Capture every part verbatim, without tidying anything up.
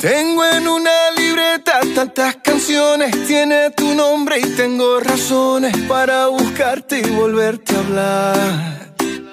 Tengo en una libreta tantas canciones, tiene tu nombre y tengo razones para buscarte y volverte a hablar.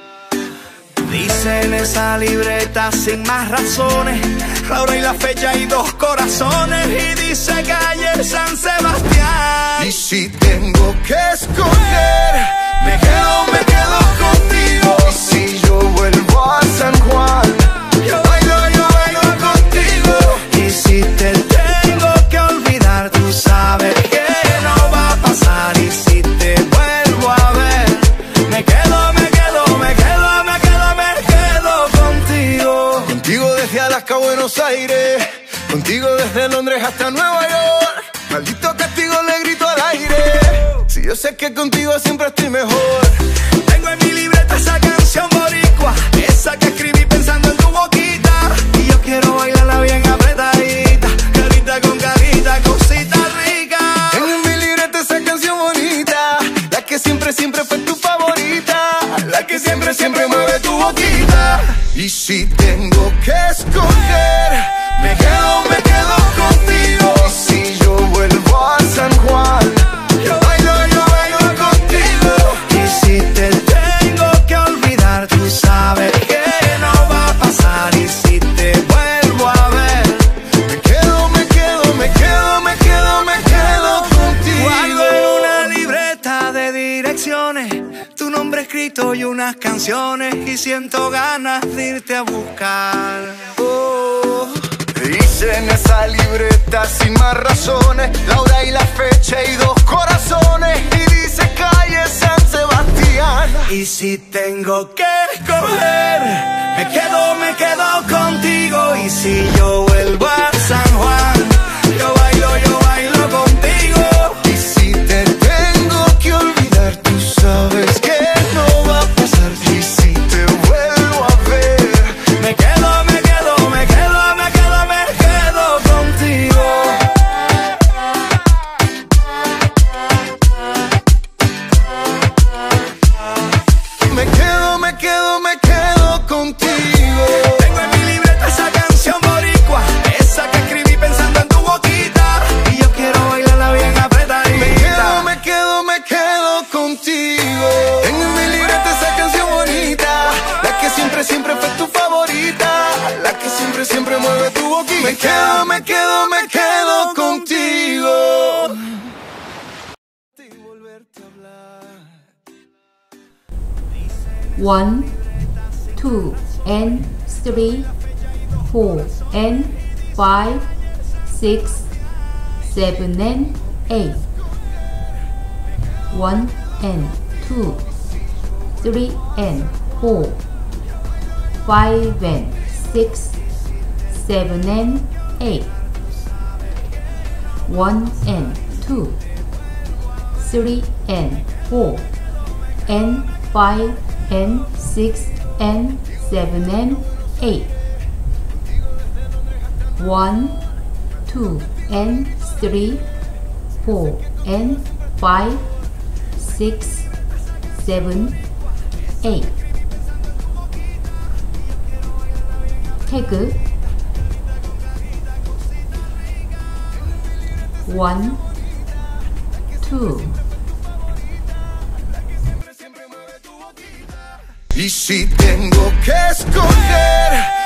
Dice en esa libreta sin más razones, la hora y la fecha y dos corazones, y dice calle San Sebastián. Y si tengo que escoger, me quedo, me quedo contigo. Y si yo vuelvo a San Juan, yo bailo, yo bailo contigo. Y si te tengo que olvidar, tú sabes que no va a pasar. Y si te vuelvo a ver, me quedo, me quedo, me quedo, me quedo, me quedo contigo. Contigo desde Alaska a Buenos Aires, contigo desde Londres hasta Nueva York. Maldito castigo le grito al aire, si yo sé que contigo siempre estoy mejor. Tengo en mi libreta esa canción boricua, esa que escribí pensando en tu boquita. Y yo quiero bailarla bien apretadita, carita con carita, cosita rica. Tengo en mi libreta esa canción bonita, la que siempre, siempre fue tu favorita, la que siempre, siempre mueve tu boquita. Y si tengo que escoger, me quedo, me quedo contigo. Y si yo vuelvo a San Juan, yo bailo, yo bailo contigo. Y si te tengo que olvidar, tú sabes que no va a pasar. Y si te vuelvo a ver, me quedo, me quedo, me quedo, me quedo, me quedo contigo. guardo en una libreta de direcciones tu nombre escrito y unas canciones, y siento ganas de irte a buscar. Oh, dice en esa libreta sin más razones, la hora y la fecha y dos corazones, y dice calle San Sebastián. Y si tengo que escoger, me quedo, me quedo contigo. Y si yo vuelvo a San Juan, yo bailo, yo bailo contigo. Y si te tengo que olvidar, tú sabes que no va a pasar. Y si te vuelvo a ver, me quedo, me quedo, me quedo, me quedo, me quedo contigo. me quedo, me quedo, me quedo contigo. Tengo en mi libreta esa canción boricua, esa que escribí pensando en tu boquita. Y yo quiero bailarla bien apretadita. Me quedo, me quedo, me quedo contigo. Tengo en mi libreta esa canción bonita, la que siempre, siempre fue tu favorita, la que siempre, siempre mueve tu boquita. Me quedo, me quedo, me quedo contigo. Y volverte a hablar. One, two, and three, four, and five, six, seven, and eight. One and two, three and four, five and six, seven and eight. One and two, three and four, and five and six and seven and eight. One, two and three, four and five, six, seven, eight. 태그 one, two. Y si tengo que escoger,